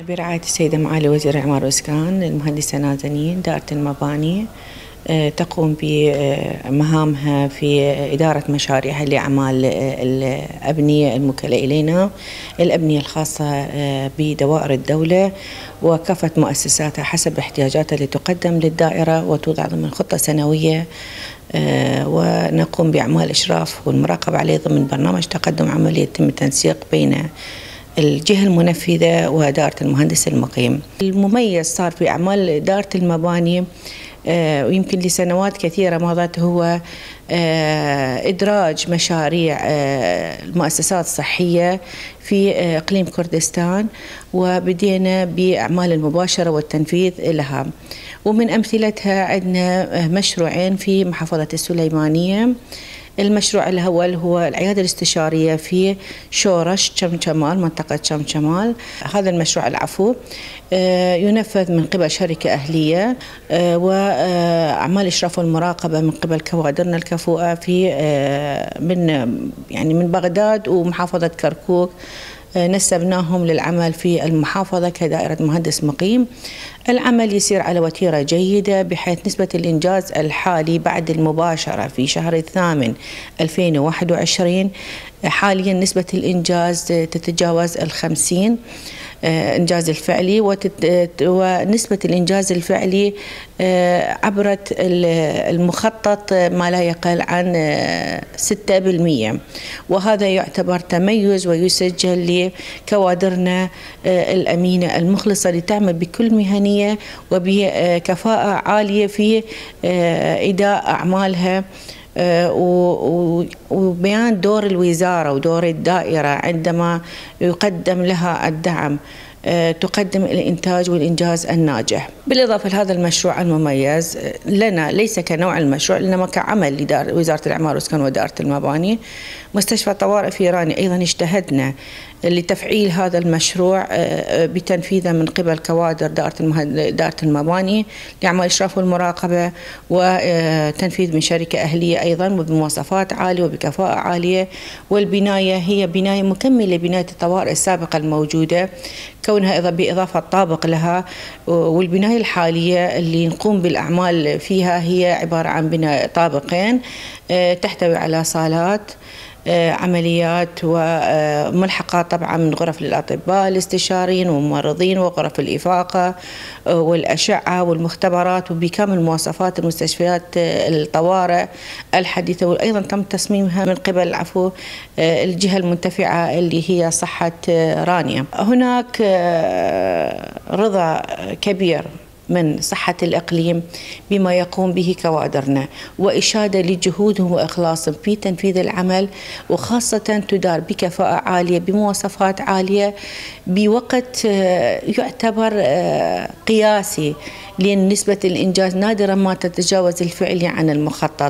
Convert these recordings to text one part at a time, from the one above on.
برعاية السيدة معالي وزير العمارة والإسكان المهندسة نازنين، دائرة المباني تقوم بمهامها في إدارة مشاريعها لأعمال الأبنية الموكلة إلينا، الأبنية الخاصة بدوائر الدولة وكافة مؤسساتها حسب احتياجاتها اللي تقدم للدائرة وتوضع ضمن خطة سنوية، ونقوم بأعمال الإشراف والمراقبة عليه ضمن برنامج تقدم عملي يتم التنسيق بين الجهة المنفذة ودائرة المهندس المقيم. المميز صار في أعمال دائرة المباني ويمكن لسنوات كثيرة مضت هو إدراج مشاريع المؤسسات الصحية في إقليم كردستان، وبدينا بأعمال المباشرة والتنفيذ لها. ومن أمثلتها عندنا مشروعين في محافظة السليمانية. المشروع الأول هو العيادة الاستشارية في شورش شمشمال، منطقة شمشمال. هذا المشروع ينفذ من قبل شركة أهلية، وأعمال الإشراف والمراقبة من قبل كوادرنا الكفؤة في من بغداد ومحافظة كركوك. نسبناهم للعمل في المحافظة كدائرة مهندس مقيم. العمل يسير على وتيرة جيدة، بحيث نسبة الإنجاز الحالي بعد المباشرة في شهر 8 2021 حاليا نسبة الإنجاز تتجاوز 50 إنجاز الفعلي، ونسبة الإنجاز الفعلي عبرت المخطط ما لا يقل عن 6%، وهذا يعتبر تميز ويسجل لكوادرنا الأمينة المخلصة لتعمل بكل مهنية وبكفاءة عالية في إداء أعمالها، وبيان دور الوزارة ودور الدائرة عندما يقدم لها الدعم، تقدم الإنتاج والإنجاز الناجح. بالإضافة لهذا المشروع المميز لنا ليس كنوع المشروع إنما كعمل لوزارة العمارة والإسكان ودائرة المباني، مستشفى طوارئ في رانيا أيضا اجتهدنا لتفعيل هذا المشروع بتنفيذه من قبل كوادر دائرة المباني لأعمال الإشراف والمراقبة، وتنفيذ من شركة أهلية أيضا وبمواصفات عالية وبكفاءة عالية. والبناية هي بناية مكملة لبناية الطوارئ السابقة الموجودة، كونها أيضا بإضافة طابق لها. والبناية الحالية اللي نقوم بالأعمال فيها هي عبارة عن بناء طابقين تحتوي على صالات عمليات وملحقات طبعا من غرف للأطباء الاستشاريين والممرضين وغرف الإفاقة والأشعة والمختبرات، وبكامل مواصفات المستشفيات الطوارئ الحديثة. وأيضا تم تصميمها من قبل الجهة المنتفعة اللي هي صحة رانيا. هناك رضا كبير من صحة الإقليم بما يقوم به كوادرنا، وإشادة لجهودهم وإخلاصهم في تنفيذ العمل، وخاصة تدار بكفاءة عالية بمواصفات عالية بوقت يعتبر قياسي، لأن نسبة الإنجاز نادرا ما تتجاوز الفعلي عن المخطط.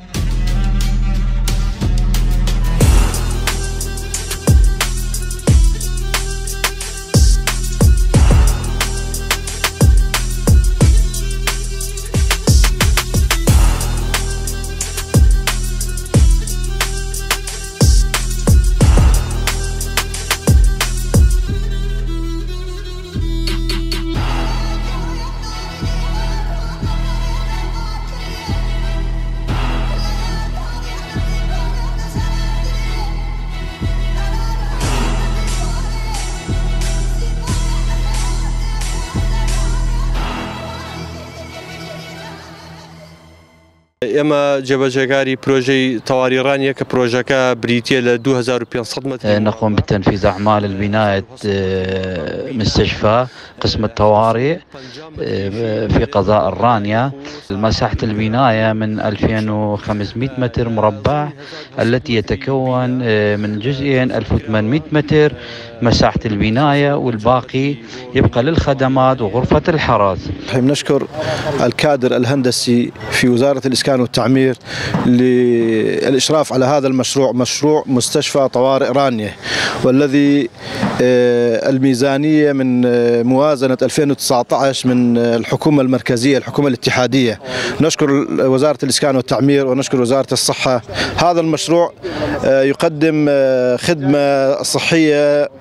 ئێمە جێبەجێکاری پروژەی تەواوی رانیە کە پروژەکە بریتیە لە 2500 متر. نقوم بتنفيذ أعمال البناية مستشفى قسم الطوارئ في قضاء الرانية. مساحة البناية من 2500 متر مربع، التي يتكون من جزئين 1800 متر مساحة البناية، والباقي يبقى للخدمات وغرفة الحرس. نشكر الكادر الهندسي في وزارة الإسكان والتعمير للإشراف على هذا المشروع، مشروع مستشفى طوارئ رانية، والذي الميزانية من موازنة 2019 من الحكومة المركزية، الحكومة الاتحادية. نشكر وزارة الإسكان والتعمير ونشكر وزارة الصحة. هذا المشروع يقدم خدمة صحية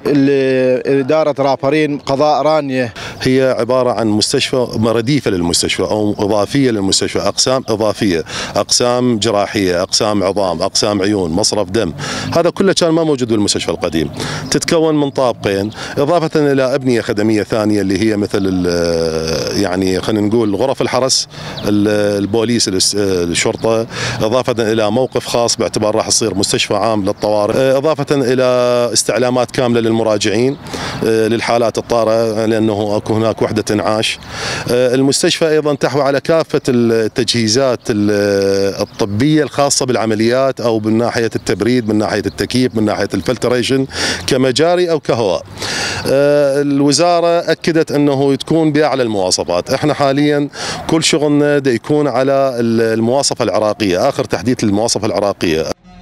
إدارة رابرين قضاء رانية. هي عبارة عن مستشفى رديفة للمستشفى أو إضافية للمستشفى، أقسام إضافية، أقسام جراحية، أقسام عظام، أقسام عيون، مصرف دم. هذا كله كان ما موجود بالمستشفى القديم. تتكون من طابقين إضافة إلى أبنية خدمية ثانية اللي هي مثل يعني خلينا نقول غرف الحرس، البوليس، الشرطة، إضافة إلى موقف خاص باعتبار راح يصير مستشفى عام للطوارئ، إضافة إلى استعلامات كاملة للمراجعين للحالات الطارئة لأنه أكو هناك وحدة إنعاش. المستشفى أيضا تحوي على كافة التجهيزات الطبية الخاصة بالعمليات أو من ناحية التبريد، من ناحية التكييف، من ناحية الفلتريشن كمجاري أو كهواء. الوزارة أكدت أنه تكون بأعلى المواصفات. احنا حاليا كل شغلنا دا يكون على المواصفة العراقية، آخر تحديث للمواصفة العراقية.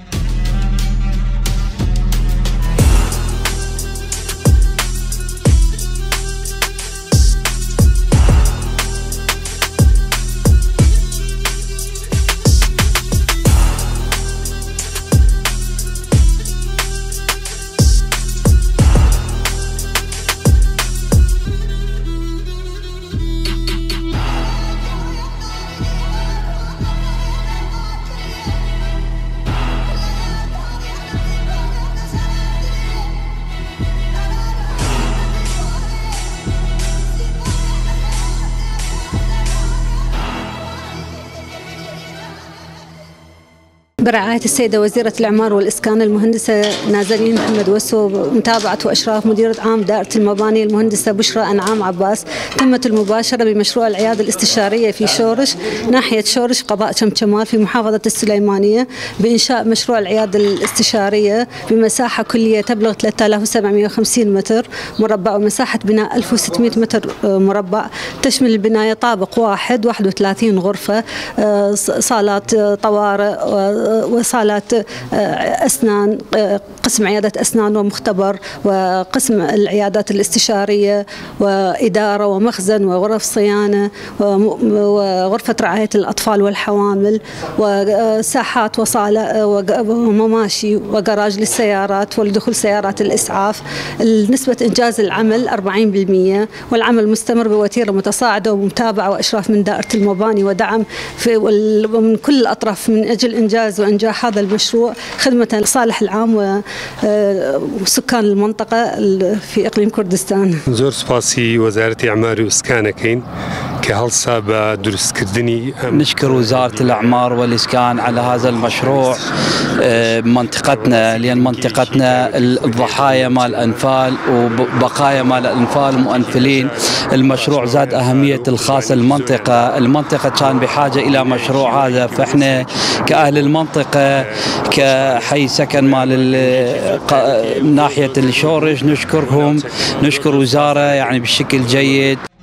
برعاية السيدة وزيرة الإعمار والإسكان المهندسة نازلين محمد وسو، متابعة وإشراف مديرة عام دائرة المباني المهندسة بشرى أنعام عباس، تمت المباشرة بمشروع العيادة الاستشارية في شورش ناحية شورش قضاء شمشمال في محافظة السليمانية بإنشاء مشروع العيادة الاستشارية بمساحة كلية تبلغ 3750 متر مربع ومساحة بناء 1600 متر مربع. تشمل البناية طابق واحد 31 غرفة، صالات طوارئ وصالات أسنان، قسم عيادة أسنان ومختبر، وقسم العيادات الاستشارية، وإدارة ومخزن وغرف صيانة وغرفة رعاية الأطفال والحوامل، وساحات وصالة ومماشي وجراج للسيارات ولدخول سيارات الإسعاف. نسبة إنجاز العمل 40%، والعمل مستمر بوتيرة متصاعدة ومتابعة وإشراف من دائرة المباني ودعم من كل الأطراف من أجل إنجاز وإنجاح هذا المشروع خدمة لصالح العام وسكان المنطقة في إقليم كردستان. زور سباسي وزارة إعمار وإسكانكين كهالسا بدرس كردني. نشكر وزارة الإعمار والإسكان على هذا المشروع منطقتنا، لأن منطقتنا الضحايا مال الأنفال وبقايا مال الأنفال مؤنفلين. المشروع زاد أهمية الخاصة المنطقة كان بحاجة إلى مشروع هذا، فإحنا كأهل المنطقة كحي سكن مال ناحية الشورش نشكرهم، نشكر وزارة يعني بشكل جيد.